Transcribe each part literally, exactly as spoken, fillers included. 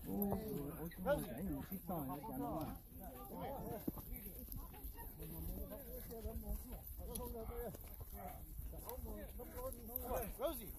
Rosie.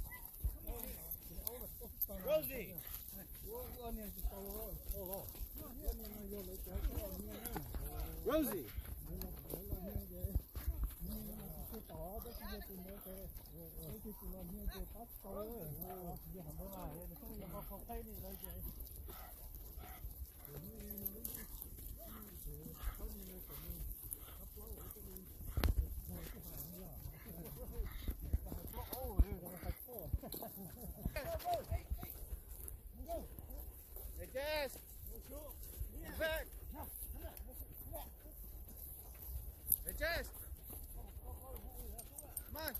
Rosie. Rosie. Hey, Jess. Back. Hey, Jess. Come on.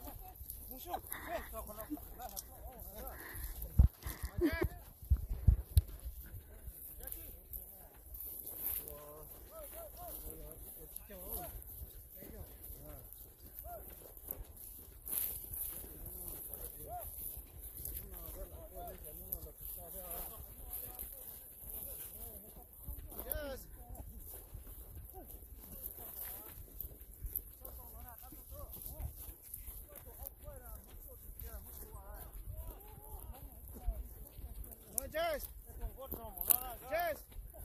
Jess! Jess!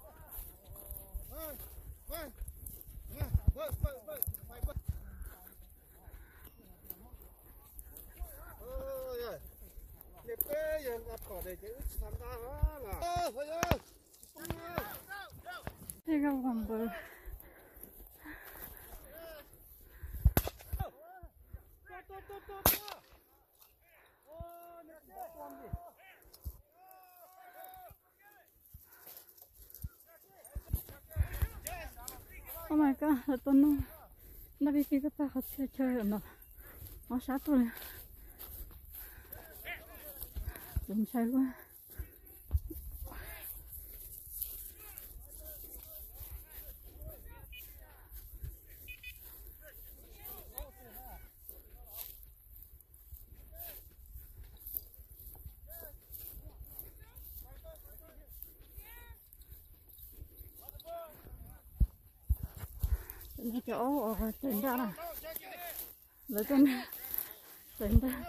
Vâng, vâng. Vâng, vâng, vâng. Ôi ơi. Liệp bê giờ gặp cỏ để chữ tham gia đó là. Ơ, thôi ơi. 이거 환불. Oh my god, I don't know. Nó bị cái ta học chơi chơi nó nó sát rồi. Đừng sai quá. Cái chỗ tỉnh ra này, lấy chân tỉnh ra.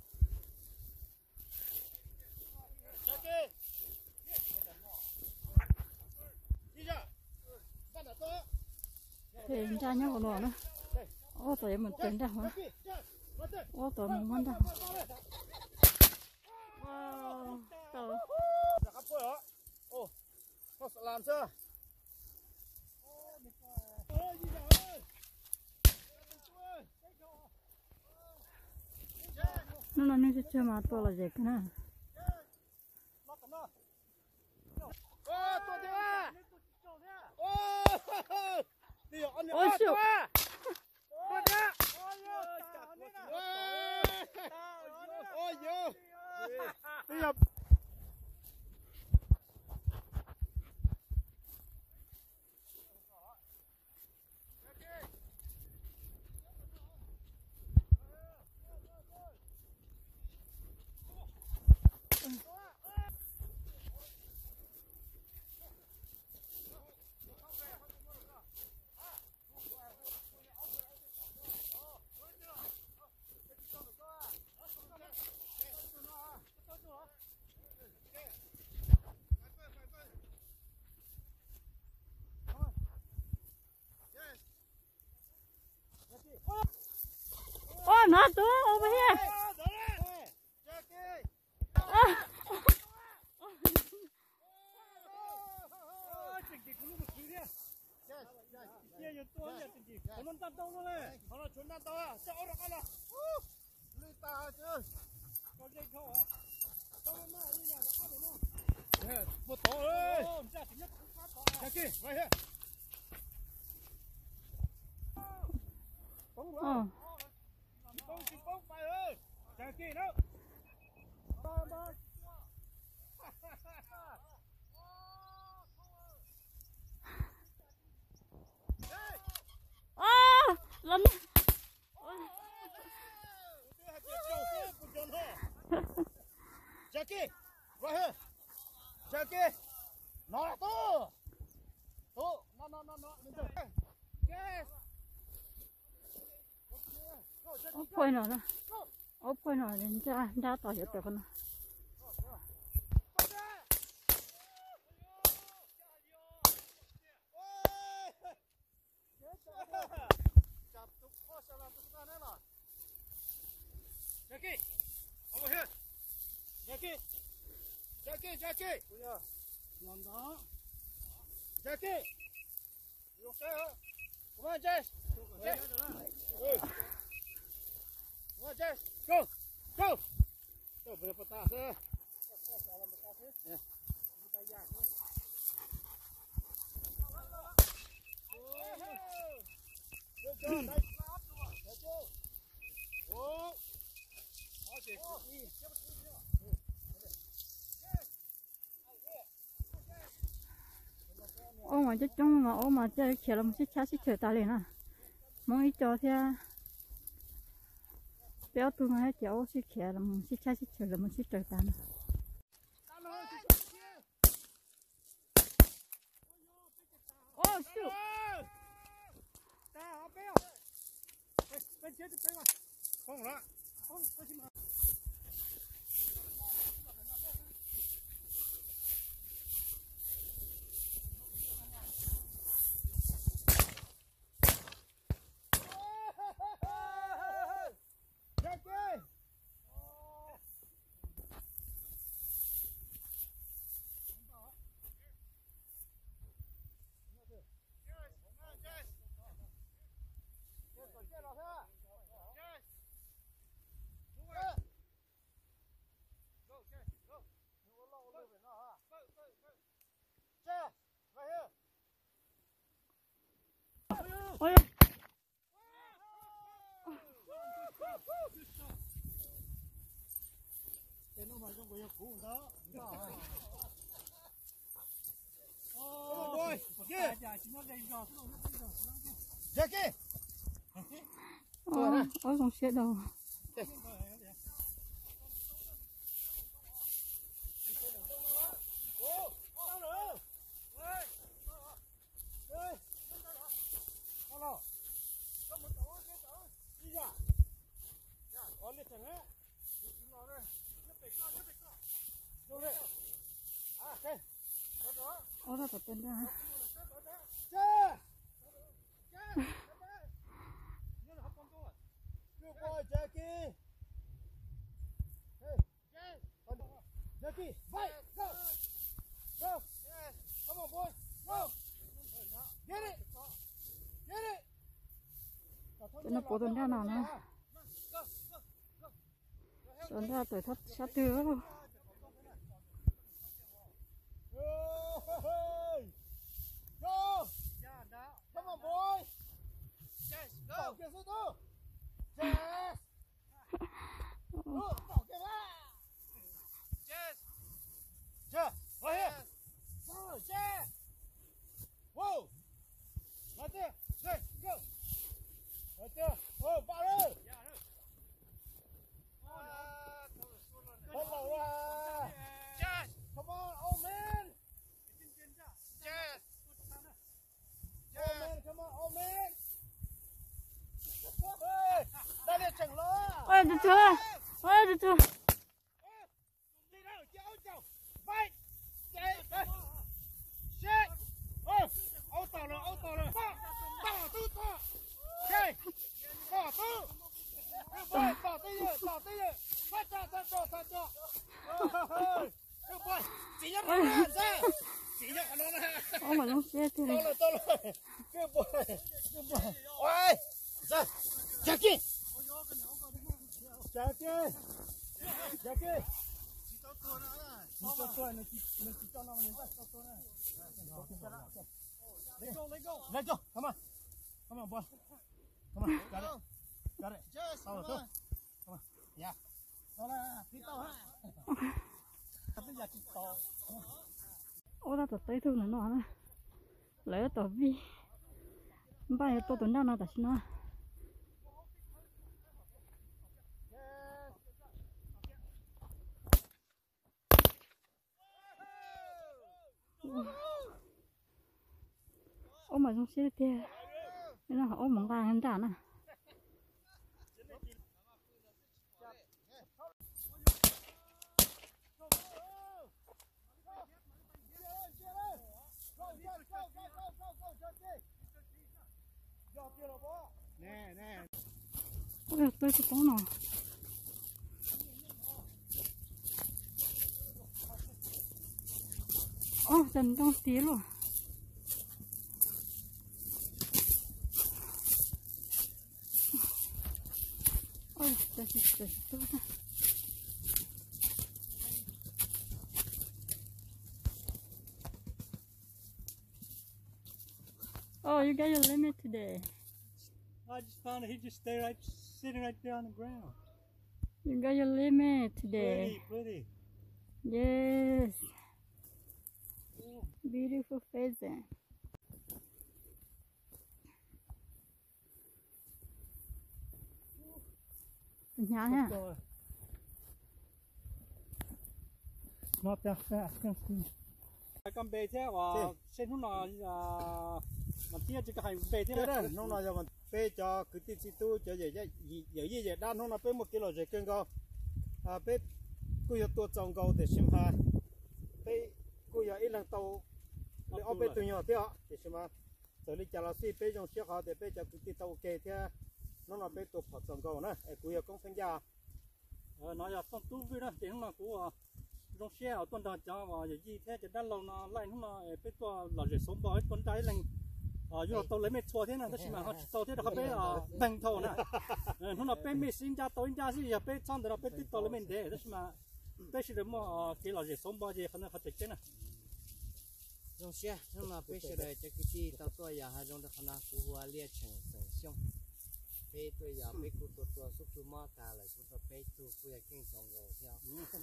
Tỉnh ra nhá còn nữa. Ô tụi mình tỉnh ra hả? Ô tụi mình muốn ra. Wow, tụi. Ô, nó sẽ làm chưa? nó nó nó chơi mà to là gì cái nào? Ô, tôi đi à! Ô, ôi siêu! Tôi đi! Ôi giời! Bây giờ Oh, not over here. một tổ ơi. Jackie, right here. Bóng Ờ. bóng chụp bóng phải ơi. Jackie đâu? Ba ba. À, lần. Jackie, right here. Jackie. Nó tu. Tu, nó nó nó nó. Yes. 어, 보이나? 어, 보이나? 진짜 나 또 했다구나. Jackie, over here. Jackie, Jackie, Jackie. Làm đó. Jackie, you okay? Come on, Jess. Jess. Come on, Jess. Go, go. Go, boleh petas eh. Ya. Good job, nice. Jackie. Oh. Ô mà chứ trong mà ô mà chơi खेल một chiếc cha xích chơi ta liền à, mong ít cho thế, béo tu mà chơi ô xích खेल một chiếc cha xích chơi là một chiếc chơi ta nè. Ô siêu. Không đó. Không, tôi xin Ôi. Cái nó mà trong cái cũ đó. Oh boy. Yeah. Jackie. Ôi, ôi không chết đâu. Ôi nó tên ra. Good boy, Jackie. Hey, Jackie, fight, go, go. Come on, boy, go. Get it, get it. Nó bỏ tên ra nào nữa. Tên ra tuổi thất sát tư đó. Go! Come on, boy! Yes, go! Get it, go! Yes! Go! Get it! Yes! Yes! Right here! Go! Yes! Whoa! Right there! Hey, go! Right there! Oh, Barry! Hello, uh, yes! Come on, old man! Yes! Old man, come on, old man! Hey! Đây là chẳng lo! Ôi được chưa? Ôi được chưa? Đi đâu, cháu cháu! Fight! Chạy! Shit! Ô! Ô tàu rồi, ô tàu rồi! Bỏ! Bỏ tư tàu! Okay! Bỏ tư! Bỏ, bỏ tư rồi, bỏ tư rồi! Phát cho, phát cho, phát cho! Good boy! Chỉ nhắc nó ra! Chỉ nhắc nó ra! Ô mà không chết thế này. Tốt rồi, tốt rồi! Good boy! Good boy! Ôi! Ra! Jackie! Jackie! Jackie! Chỉ cho tôi này, chỉ cho nó mình ra cho tôi này. Let's go, let's go. Let's go. Come on. Come on, boy. Come on. Got it. Got it. Just come on. Come on. Yeah. Đó là tí tao ha. Bây giờ tí tao. Ô ta tới thương nó nó. Lấy tao vi. Ba tôi tuần nào nó ta xin nó. ô mà trong xe thì nên là ô mong vàng hơn trả nè nè nè ôi tôi sẽ có nó ô dần trong tí luôn ôi đây thì đây tốt đó oh you got your limit today. I just found it. He just stayed right, sitting right there on the ground. You got your limit today. Pretty, pretty. Yes. Beautiful pheasant. Nhỏ nha. Not that fast. Con bê thế và trên hôm nào mà tia chỉ có hành bê thế đó. Hôm nào giờ mình bê cho cứ tí tí tu cho vậy vậy vậy vậy vậy đan hôm nào bê một kilo rồi cân cao. À bê cứ giờ tua trồng cao để xem ha. Bê cứ giờ ít lần tàu để ở bê tụi nhỏ thế ạ để xem ha. Rồi đi chợ là xí bê trong chiếc họ để bê cho cứ tí tàu kê thế. Nó là bê tụ phật trồng cao nè. Cứ giờ công phân gia. Nói giờ xong tu với đó thì hôm nào cũng trong xe ở tuần đó cho và gì thế thì đã lâu nó lại nó biết qua là để sống bò tuần trái lên ở dù tàu lấy mấy chua thế này đó mà họ tàu thế đó họ biết ở bằng thầu nè nó là biết mấy sinh ra tàu ra gì biết trong đó biết tiếp tàu lấy mấy đấy đó mà biết sự đó mà cái là để sống bò gì họ nó họ chạy thế nè trong xe nó là biết sự đấy cho cái gì tàu tôi giờ hai trong đó họ cú hoa liệt chừng sợi xong bé tôi giờ bé cú tôi tôi xúc tu mát ta lại cú tôi bé tôi cú giờ kinh sống rồi theo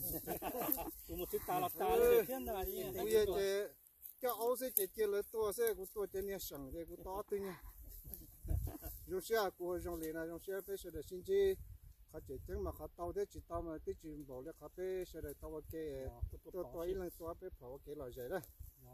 cú một chút ta là taเลยthiên là gì cú giờ chơi cái áo sẽ chơi chơi lấy tua sẽ cú tua chơi nhẹ sẵn chơi cú to tuy nhiên trong xe cú trong liền là trong xe bé sẽ được xin chi họ chơi chẳng mà họ tàu thế chỉ tàu mà tí chuyện bảo là họ bé sẽ được tàu cái tua tua ít lần tua bé跑cái loại gì đó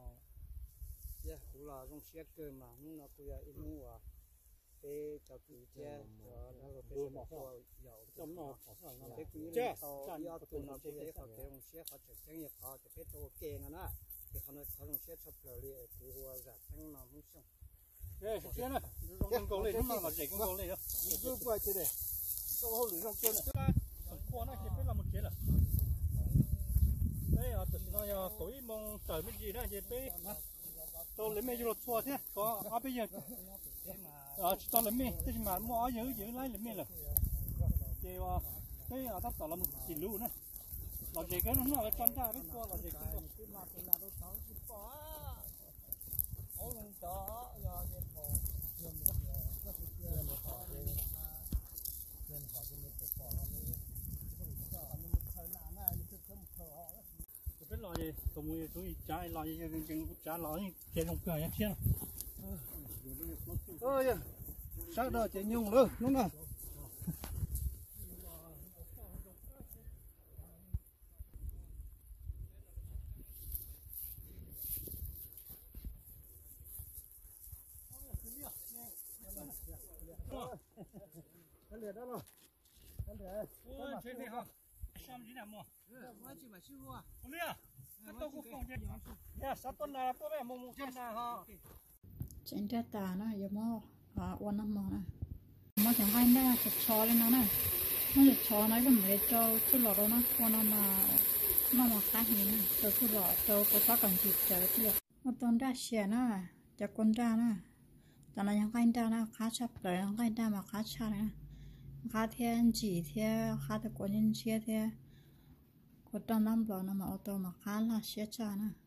yeah cú là trong xe cơ mà nó cú giờ ít mua bé cho cứ che cho nó rồi bé nó cho dầu trong nó bé cứ che cho nó tụi nó bé bé họ cái ông xe họ chạy chẳng nhiều họ thì bé tôi kê nó nè thì họ nói họ ông xe chụp rồi đi cứ hoa giả chẳng nó không xong đây xe này trong cầu này nó mà chạy trong cầu này đó cứ qua chơi đây có hậu lửa trong cơn qua nó chỉ biết là một chế là đây ở tận nó tối mong trời mấy gì đó chỉ biết tôi lấy mấy lột xua thế có à bây giờ ờ tôi lấy mấy thế mà mua giữ giữ lấy lấy mấy là thì cái ở tháp tàu là một chỉ lú nữa là gì cái nó là con ra biết qua là gì cái mà cái nào đâu sáu chỉ có ôi mình đó giờ cái phố giờ mình giờ giờ mình họ giờ mình họ giờ mình tự bỏ nó đi mình thời nào này mình tự không khờ họ biết lo gì tụi mình tụi trái lo gì chừng trái lo gì trên không cười nhá chứ ơi sao đó chơi nhung luôn đúng không cái lìa đó rồi cái lìa ôi trên này hả sao gì nào mua mua chỉ mà siêu hoa không biết à cái tàu cũng không chết ya sao tuần nào tôi bé mua mua trên nào ha trên trái tà nó giờ mò à uốn năm mò nè mò chẳng hay nè chụp chó lên nó nè nó chụp chó nó cũng để cho chút lọ đó nó uốn năm mà nó mà cá hình nè cho chút lọ cho có tác cần chụp chờ chút lọ một tuần ra xe nè cho con ra nè cho nó chẳng hay ra nè cá chập rồi chẳng hay ra mà cá chả nè cá thiên chỉ thiên cá thì có nhân chia thiên có trong năm lọ nó mà ô tô mà cá là xe chả nè